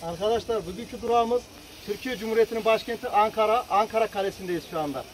Arkadaşlar bugünkü durağımız Türkiye Cumhuriyeti'nin başkenti Ankara. Ankara Kalesi'ndeyiz şu anda.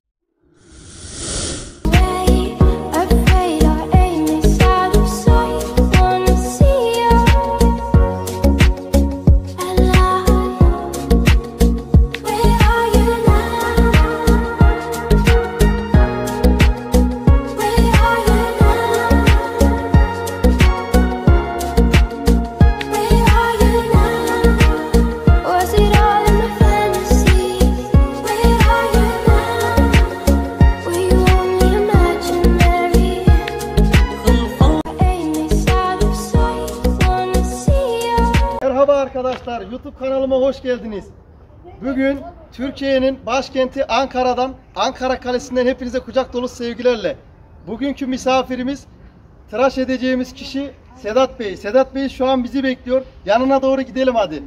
Merhaba arkadaşlar, YouTube kanalıma hoş geldiniz. Bugün Türkiye'nin başkenti Ankara'dan, Ankara Kalesi'nden hepinize kucak dolu sevgilerle. Bugünkü misafirimiz, tıraş edeceğimiz kişi Sedat Bey. Sedat Bey şu an bizi bekliyor. Yanına doğru gidelim hadi.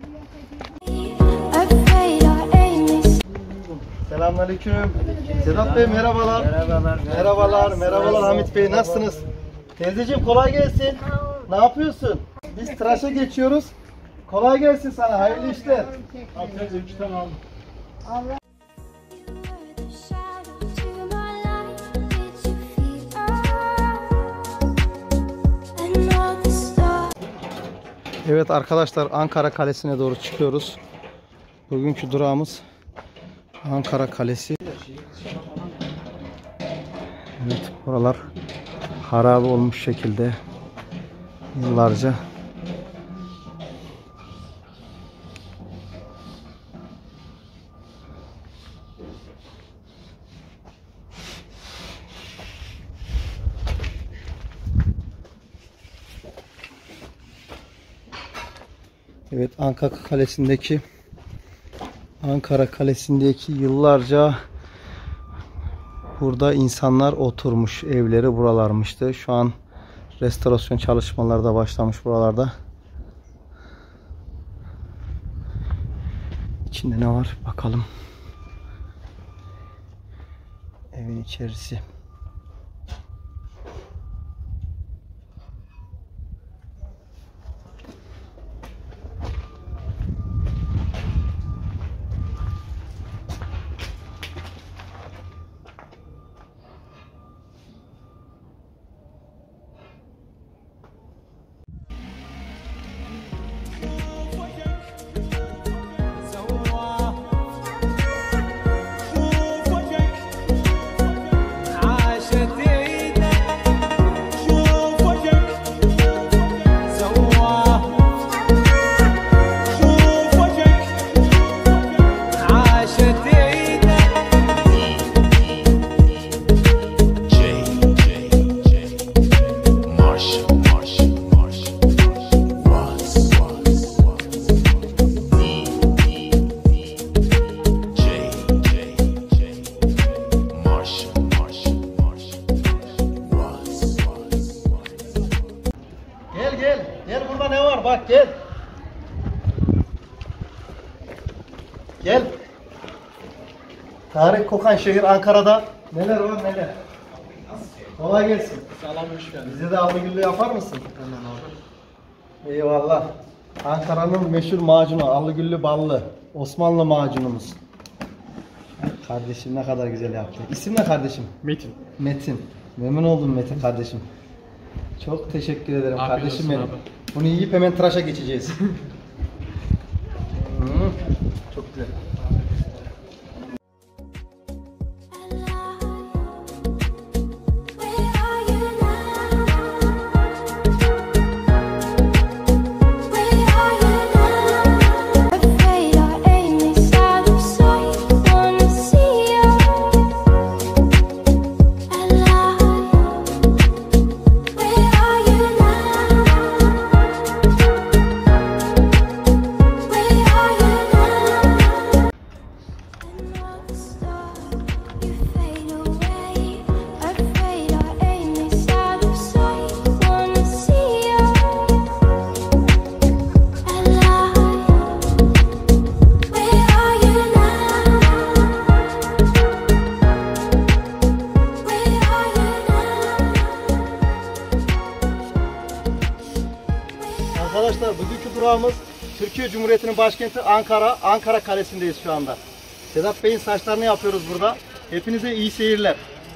Selamünaleyküm. Sedat Bey merhabalar. Merhabalar Hamit Bey, nasılsınız? Teyzeciğim kolay gelsin. Ne yapıyorsun? Biz tıraşa geçiyoruz. Kolay gelsin sana, hayırlı işler. Tamam. Evet arkadaşlar, Ankara Kalesi'ne doğru çıkıyoruz. Bugünkü durağımız Ankara Kalesi. Evet, buralar harabe olmuş şekilde yıllarca. Evet, Ankara Kalesi'ndeki yıllarca burada insanlar oturmuş, evleri buralarmıştı. Şu an restorasyon çalışmaları da başlamış buralarda. İçinde ne var bakalım. Evin içerisi. Gel burada ne var bak, gel. Gel. Tarih kokan şehir Ankara'da neler var neler. Kolay gelsin. Selam, hoş geldin. Bize de allıgüllü yapar mısın? Hemen abi. Eyvallah. Ankara'nın meşhur macunu allıgüllü ballı. Osmanlı macunumuz. Kardeşim ne kadar güzel yaptı. İsim ne kardeşim? Metin. Metin. Memnun oldum Metin kardeşim. Çok teşekkür ederim kardeşim benim. Abi. Bunu yiyip hemen tıraşa geçeceğiz. Çok güzel. Türkiye Cumhuriyeti'nin başkenti Ankara, Ankara Kalesi'ndeyiz şu anda. Sedat Bey'in saçlarını yapıyoruz burada. Hepinize iyi seyirler.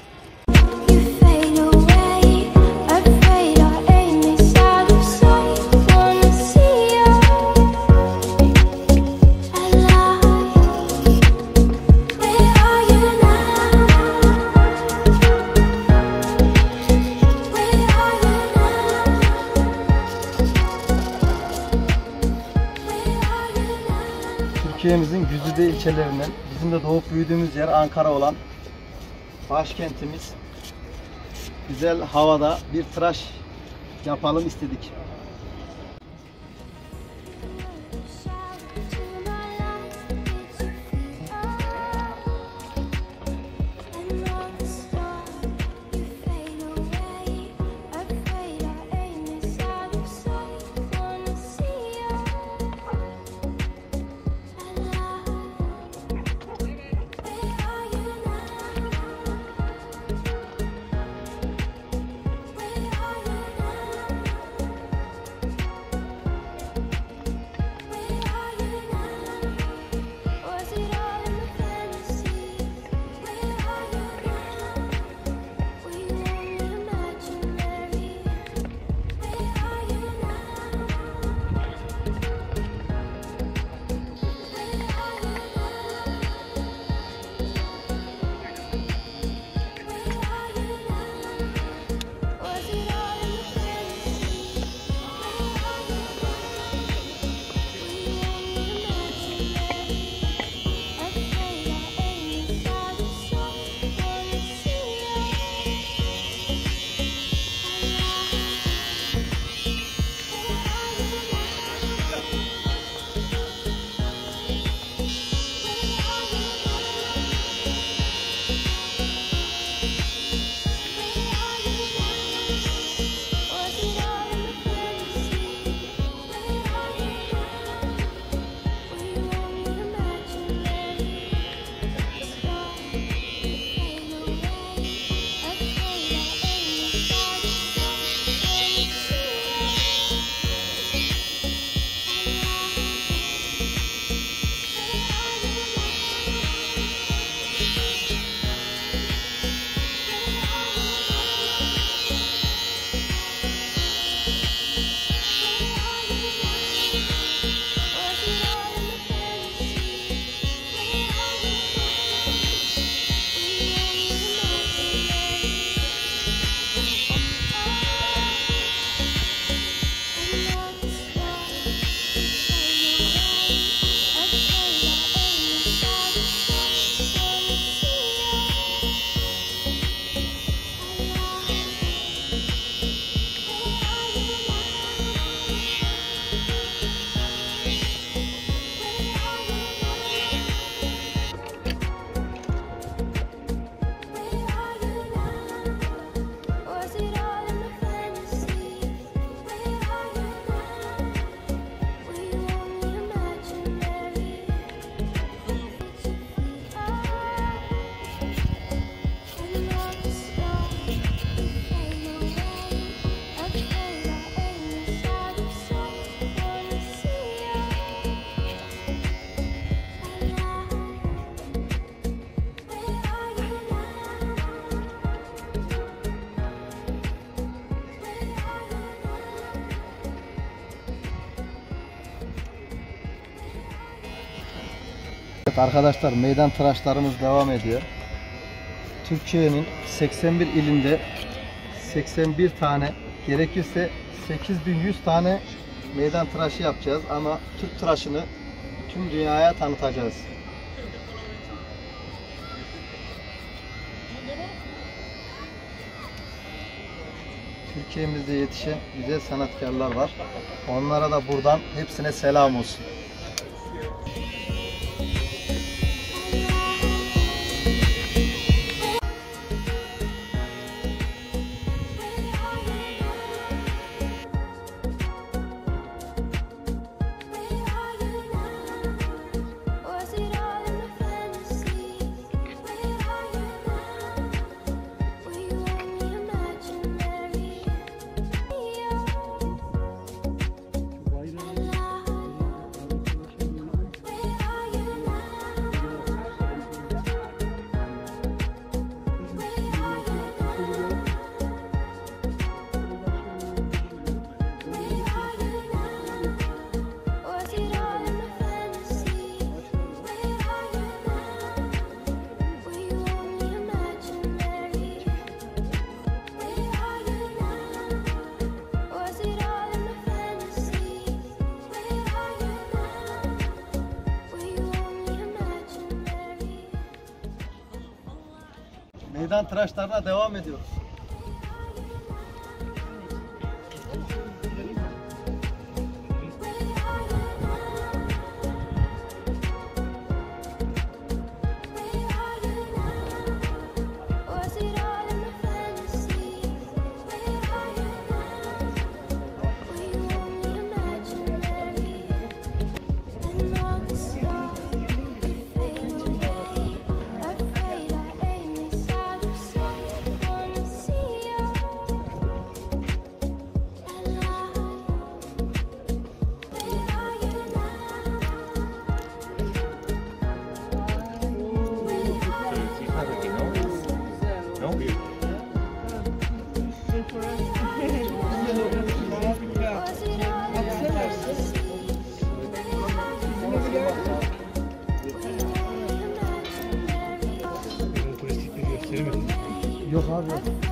Türkiye'mizin güzide ilçelerinden, bizim de doğup büyüdüğümüz yer Ankara olan başkentimiz, güzel havada bir tıraş yapalım istedik. Evet arkadaşlar, meydan tıraşlarımız devam ediyor. Türkiye'nin 81 ilinde 81 tane, gerekirse 8100 tane meydan tıraşı yapacağız ama Türk tıraşını tüm dünyaya tanıtacağız. Türkiye'mizde yetişen güzel sanatkarlar var. Onlara da buradan hepsine selam olsun. meydan tıraşlarına devam ediyoruz. Yok abi.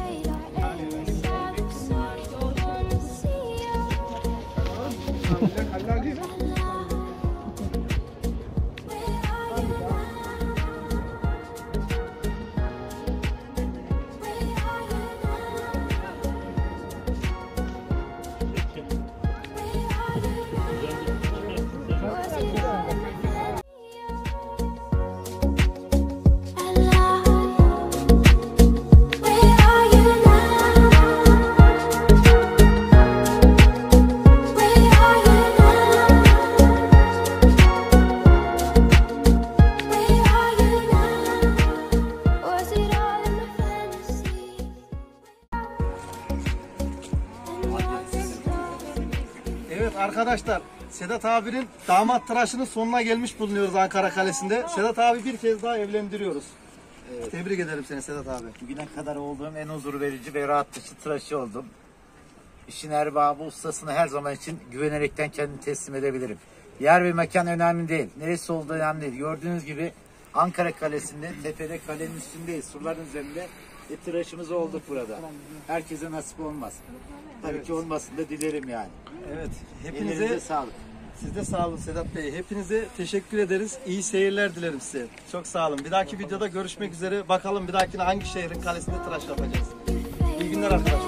Evet arkadaşlar, Sedat abinin damat tıraşının sonuna gelmiş bulunuyoruz Ankara Kalesi'nde. Sedat abi bir kez daha evlendiriyoruz. Evet. Tebrik ederim seni Sedat abi. Bugüne kadar olduğum en huzur verici ve rahatlatıcı tıraşı oldum. İşin erbabı, ustasına her zaman için güvenerekten kendimi teslim edebilirim. Yer ve mekan önemli değil. Neresi olduğu önemli değil. Gördüğünüz gibi Ankara Kalesi'nde, tepede kalenin üstündeyiz. Surların üzerinde tıraşımız olduk burada. Herkese nasip olmaz. Tabii ki olmasını da dilerim yani. Evet. Hepinize Hepinize sağlık. Siz de sağ olun Sedat Bey. Hepinize teşekkür ederiz. İyi seyirler dilerim size. Çok sağ olun. Bir dahaki videoda görüşmek üzere. Bakalım bir dahakine hangi şehrin kalesinde tıraş yapacağız. İyi günler arkadaşlar.